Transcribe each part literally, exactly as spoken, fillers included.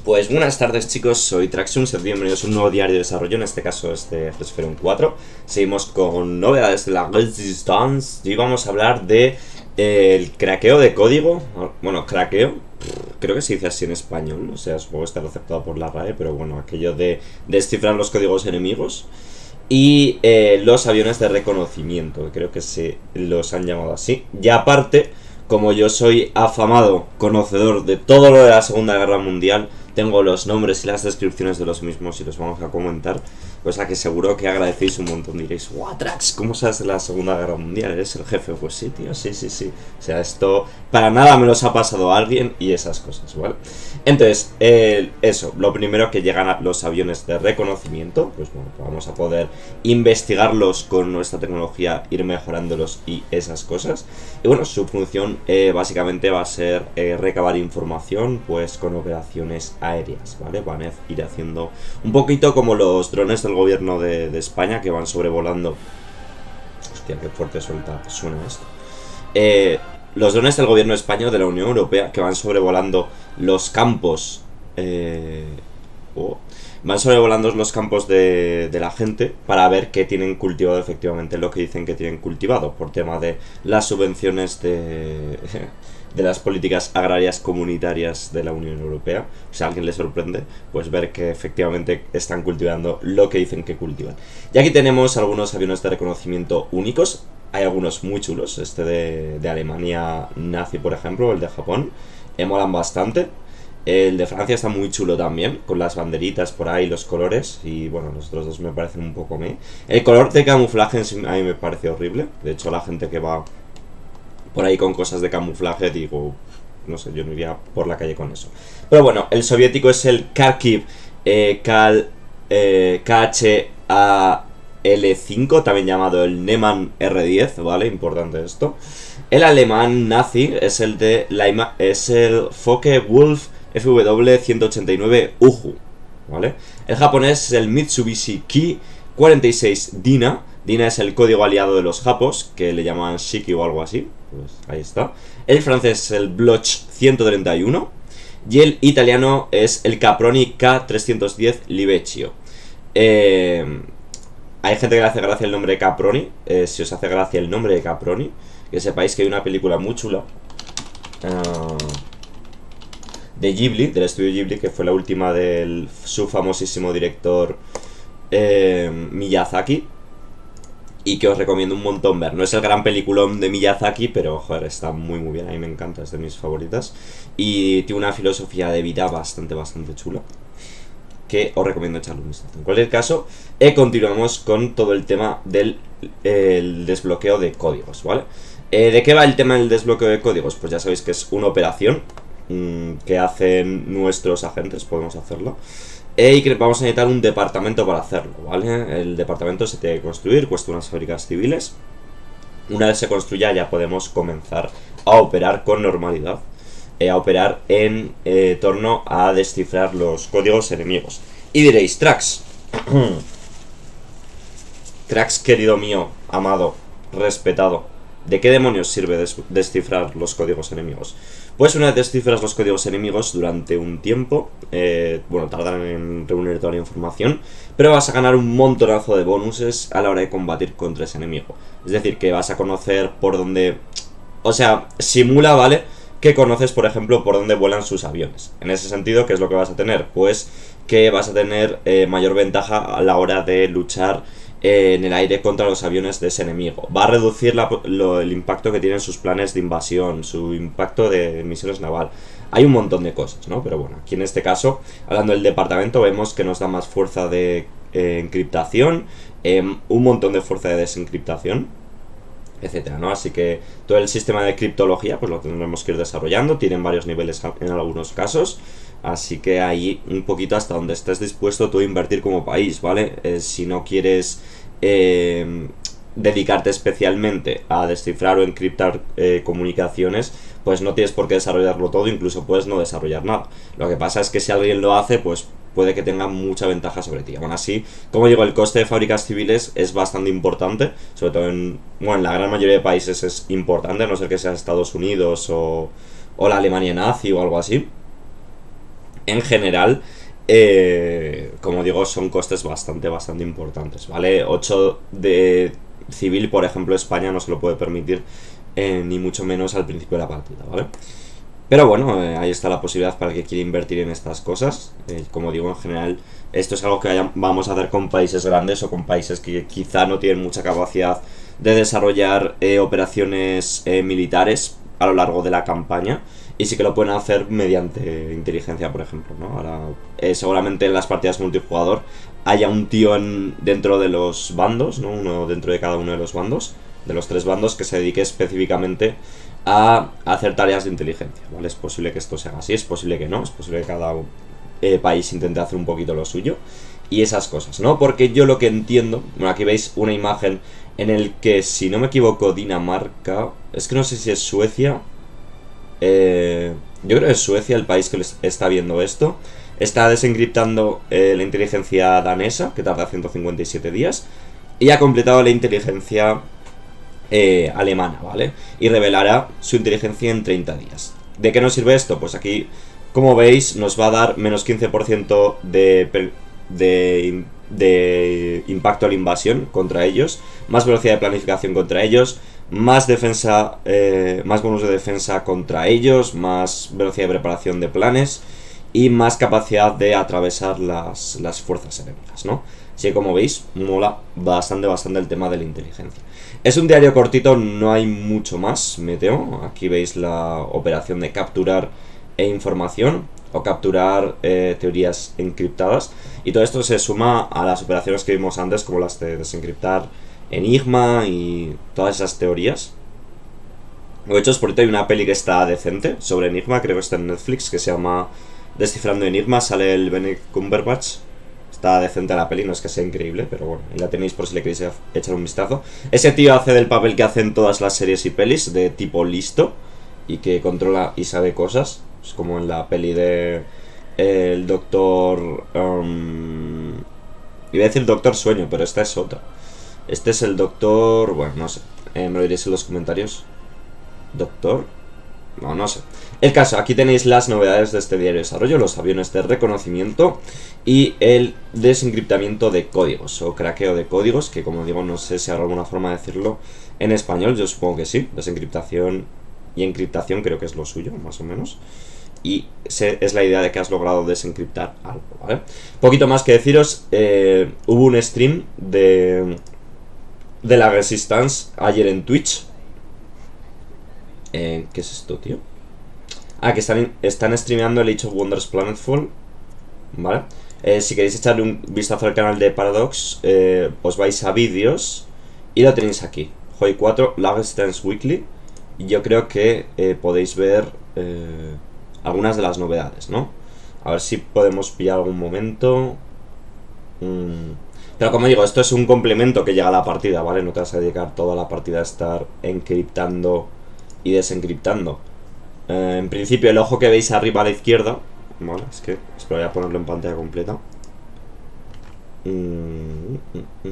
Pues buenas tardes chicos, soy Traxium, sed bienvenidos a un nuevo diario de desarrollo, en este caso es de Resferium cuatro. Seguimos con novedades de la Resistance y vamos a hablar de eh, el craqueo de código. Bueno, craqueo, creo que se dice así en español, o sea, supongo que está aceptado por la R A E, pero bueno, aquello de descifrar los códigos enemigos. Y eh, los aviones de reconocimiento, creo que se los han llamado así. Y aparte, como yo soy afamado conocedor de todo lo de la Segunda Guerra Mundial, tengo los nombres y las descripciones de los mismos y los vamos a comentar, cosa que seguro que agradecéis un montón. Diréis, ¡guau, Trax! ¿Cómo sabes de la Segunda Guerra Mundial? ¿Eres el jefe? Pues sí, tío, sí, sí, sí. O sea, esto para nada me los ha pasado a alguien y esas cosas, ¿vale? Entonces, eh, eso, lo primero que llegan a los aviones de reconocimiento, pues bueno, vamos a poder investigarlos con nuestra tecnología, ir mejorándolos y esas cosas. Y bueno, su función eh, básicamente va a ser eh, recabar información, pues con operaciones aéreas, ¿vale? Van a ir haciendo un poquito como los drones del gobierno de, de España que van sobrevolando. Hostia, qué fuerte suelta, suena esto. Eh, los drones del gobierno español de la Unión Europea que van sobrevolando los campos. Eh, oh, van sobrevolando los campos de, de la gente para ver qué tienen cultivado efectivamente, lo que dicen que tienen cultivado, por tema de las subvenciones de. de las políticas agrarias comunitarias de la Unión Europea. Si a alguien le sorprende, pues ver que efectivamente están cultivando lo que dicen que cultivan. Y aquí tenemos algunos aviones de reconocimiento únicos. Hay algunos muy chulos, este de, de Alemania nazi, por ejemplo, el de Japón, me molan bastante. El de Francia está muy chulo también, con las banderitas por ahí, los colores. Y bueno, los otros dos me parecen un poco meh. El color de camuflaje en sí a mí me parece horrible. De hecho, la gente que va por ahí con cosas de camuflaje, digo, no sé, yo no iría por la calle con eso. Pero bueno, el soviético es el Kharkiv eh, Kal, eh, K H A L cinco, también llamado el Neman R diez, ¿vale? Importante esto. El alemán nazi es el de la es el Focke-Wulf F W ciento ochenta y nueve U J U, ¿vale? El japonés es el Mitsubishi Ki cuarenta y seis Dina. Dina es el código aliado de los japos, que le llaman Shiki o algo así. Pues ahí está. El francés es el Bloch ciento treinta y uno. Y el italiano es el Caproni K trescientos diez Libeccio. Eh, hay gente que le hace gracia el nombre de Caproni. Eh, si os hace gracia el nombre de Caproni, que sepáis que hay una película muy chula uh, de Ghibli, del estudio Ghibli, que fue la última de su famosísimo director eh, Miyazaki. Y que os recomiendo un montón ver. No es el gran peliculón de Miyazaki, pero joder, está muy muy bien. A mí me encanta, es de mis favoritas. Y tiene una filosofía de vida bastante, bastante chula, que os recomiendo echarle un vistazo. En cualquier caso, eh, continuamos con todo el tema del eh, el desbloqueo de códigos, ¿vale? Eh, ¿De qué va el tema del desbloqueo de códigos? Pues ya sabéis que es una operación mmm, que hacen nuestros agentes, podemos hacerlo. Y que vamos a necesitar un departamento para hacerlo, ¿vale? El departamento se tiene que construir, cuesta unas fábricas civiles. Una vez se construya ya podemos comenzar a operar con normalidad, eh, a operar en eh, torno a descifrar los códigos enemigos. Y diréis, Trax, Trax querido mío, amado, respetado, ¿de qué demonios sirve des descifrar los códigos enemigos? Pues una vez descifras los códigos enemigos durante un tiempo, eh, bueno, tardan en reunir toda la información, pero vas a ganar un montonazo de bonuses a la hora de combatir contra ese enemigo. Es decir, que vas a conocer por dónde. O sea, simula, ¿vale? Que conoces, por ejemplo, por dónde vuelan sus aviones. En ese sentido, ¿qué es lo que vas a tener? Pues que vas a tener eh, mayor ventaja a la hora de luchar en el aire contra los aviones de ese enemigo. Va a reducir la, lo, el impacto que tienen sus planes de invasión, su impacto de misiones naval. Hay un montón de cosas, ¿no? Pero bueno, aquí en este caso, hablando del departamento, vemos que nos da más fuerza de eh, encriptación, eh, un montón de fuerza de desencriptación, etcétera, ¿no? Así que todo el sistema de criptología pues lo tendremos que ir desarrollando. Tienen varios niveles en algunos casos. Así que ahí un poquito hasta donde estés dispuesto tú a invertir como país, ¿vale? Eh, si no quieres eh, dedicarte especialmente a descifrar o encriptar eh, comunicaciones, pues no tienes por qué desarrollarlo todo, incluso puedes no desarrollar nada. Lo que pasa es que si alguien lo hace, pues puede que tenga mucha ventaja sobre ti. Aún así, como digo, el coste de fábricas civiles es bastante importante, sobre todo en, bueno, en la gran mayoría de países es importante, a no ser que sea Estados Unidos o, o la Alemania nazi o algo así. en general, eh, como digo, son costes bastante, bastante importantes, ¿vale? ocho de civil, por ejemplo, España no se lo puede permitir, eh, ni mucho menos al principio de la partida, ¿vale? Pero bueno, eh, ahí está la posibilidad para el que quiere invertir en estas cosas. Eh, como digo, en general, esto es algo que vaya, vamos a hacer con países grandes o con países que quizá no tienen mucha capacidad de desarrollar eh, operaciones eh, militares a lo largo de la campaña. Y sí que lo pueden hacer mediante inteligencia, por ejemplo, ¿no? Ahora, eh, seguramente en las partidas multijugador haya un tío en, dentro de los bandos, ¿no? Uno dentro de cada uno de los bandos, de los tres bandos, que se dedique específicamente a hacer tareas de inteligencia, ¿vale? Es posible que esto se haga así, es posible que no, es posible que cada eh, país intente hacer un poquito lo suyo y esas cosas, ¿no? Porque yo lo que entiendo, bueno, aquí veis una imagen en el que, si no me equivoco, Dinamarca, es que no sé si es Suecia, eh, yo creo que es Suecia el país que está viendo esto, está desencriptando eh, la inteligencia danesa, que tarda ciento cincuenta y siete días, y ha completado la inteligencia Eh, alemana, ¿vale? Y revelará su inteligencia en treinta días. ¿De qué nos sirve esto? Pues aquí, como veis, nos va a dar menos quince por ciento de, de, de impacto a la invasión contra ellos, más velocidad de planificación contra ellos, más defensa, eh, más bonus de defensa contra ellos, más velocidad de preparación de planes y más capacidad de atravesar las, las fuerzas enemigas, ¿no? Así que, como veis, mola bastante, bastante el tema de la inteligencia. Es un diario cortito, no hay mucho más, Meteo. Aquí veis la operación de capturar e información o capturar eh, teorías encriptadas. Y todo esto se suma a las operaciones que vimos antes, como las de desencriptar Enigma y todas esas teorías. De hecho, por ahí hay una peli que está decente sobre Enigma, creo que está en Netflix, que se llama Descifrando Enigma, sale el Benedict Cumberbatch. Está decente la peli, no es que sea increíble, pero bueno, ahí la tenéis por si le queréis echar un vistazo. Ese tío hace del papel que hacen todas las series y pelis, de tipo listo, y que controla y sabe cosas. Es como en la peli de eh, el Doctor... Um, iba a decir Doctor Sueño, pero esta es otra. Este es el Doctor... Bueno, no sé, eh, me lo diréis en los comentarios. ¿Doctor? No, no sé. El caso, aquí tenéis las novedades de este diario de desarrollo, los aviones de reconocimiento y el desencriptamiento de códigos o craqueo de códigos, que como digo, no sé si habrá alguna forma de decirlo en español, yo supongo que sí. Desencriptación y encriptación creo que es lo suyo, más o menos. Y es la idea de que has logrado desencriptar algo, ¿vale? Poquito más que deciros, eh, hubo un stream de, de la Resistance ayer en Twitch. Eh, ¿Qué es esto, tío? Ah, que están, están streameando el Age of Wonders Planetfall, ¿vale? Eh, si queréis echarle un vistazo al canal de Paradox, eh, os vais a vídeos y lo tenéis aquí. Hoi cuatro, la Resistance Weekly. Y yo creo que eh, podéis ver eh, algunas de las novedades, ¿no? A ver si podemos pillar algún momento. Mm. Pero como digo, esto es un complemento que llega a la partida, ¿vale? No te vas a dedicar toda la partida a estar encriptando y desencriptando. Eh, en principio, el ojo que veis arriba a la izquierda, vale, es que espero, voy a ponerlo en pantalla completa. Mm, mm, mm.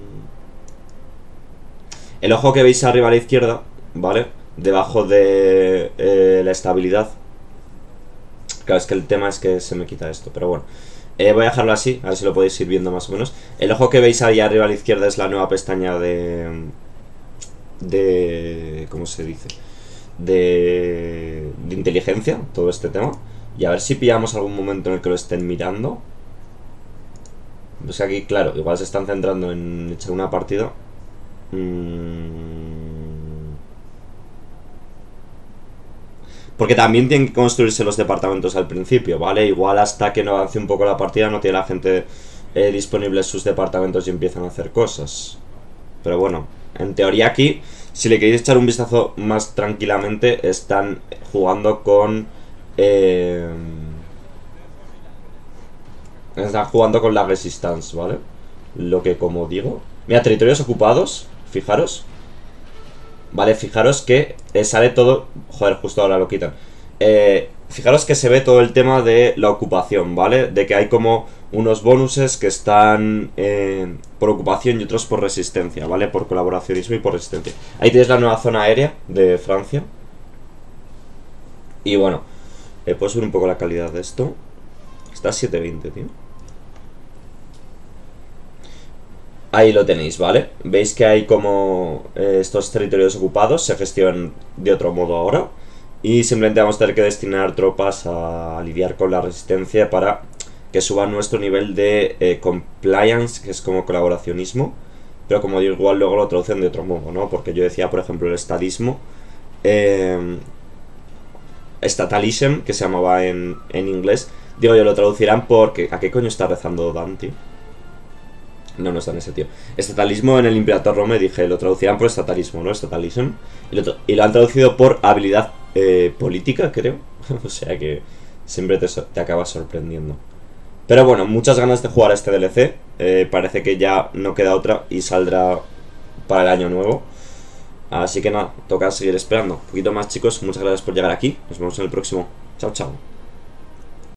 El ojo que veis arriba a la izquierda, ¿vale? Debajo de eh, la estabilidad. Claro, es que el tema es que se me quita esto, pero bueno. Eh, voy a dejarlo así, a ver si lo podéis ir viendo más o menos. El ojo que veis ahí arriba a la izquierda es la nueva pestaña de... De... ¿Cómo se dice? De, de inteligencia, todo este tema. Y a ver si pillamos algún momento en el que lo estén mirando. Pues aquí, claro, igual se están centrando en echar una partida. mm. Porque también tienen que construirse los departamentos al principio, ¿vale? Igual hasta que no avance un poco la partida no tiene la gente eh, disponible sus departamentos y empiezan a hacer cosas. Pero bueno, en teoría aquí, si le queréis echar un vistazo más tranquilamente, están jugando con... Eh, están jugando con la Resistance, ¿vale? Lo que, como digo... Mira, territorios ocupados, fijaros. Vale, fijaros que eh, sale todo... Joder, justo ahora lo quitan. Eh, fijaros que se ve todo el tema de la ocupación, ¿vale? De que hay como unos bonuses que están eh, por ocupación y otros por resistencia, ¿vale? Por colaboracionismo y por resistencia. Ahí tienes la nueva zona aérea de Francia. Y bueno, eh, puedo subir un poco la calidad de esto. Está a siete veinte, tío. Ahí lo tenéis, ¿vale? Veis que hay como eh, estos territorios ocupados se gestionan de otro modo ahora. Y simplemente vamos a tener que destinar tropas a lidiar con la resistencia para que suba nuestro nivel de eh, compliance, que es como colaboracionismo. Pero como digo, igual luego lo traducen de otro modo, ¿no? Porque yo decía, por ejemplo, el estadismo. Eh, Estatalism, que se llamaba en, en inglés. Digo yo, lo traducirán porque... ¿A qué coño está rezando Dan, tío? No, no está en ese, tío. Estatalismo en el Imperator Rome, dije, lo traducirán por estatalismo, ¿no? Estatalism. Y lo, y lo han traducido por habilidad eh, política, creo. O sea que siempre te, te acabas sorprendiendo. Pero bueno, muchas ganas de jugar a este D L C. Eh, parece que ya no queda otra y saldrá para el año nuevo. Así que nada, toca seguir esperando. Un poquito más, chicos. Muchas gracias por llegar aquí. Nos vemos en el próximo. Chao, chao.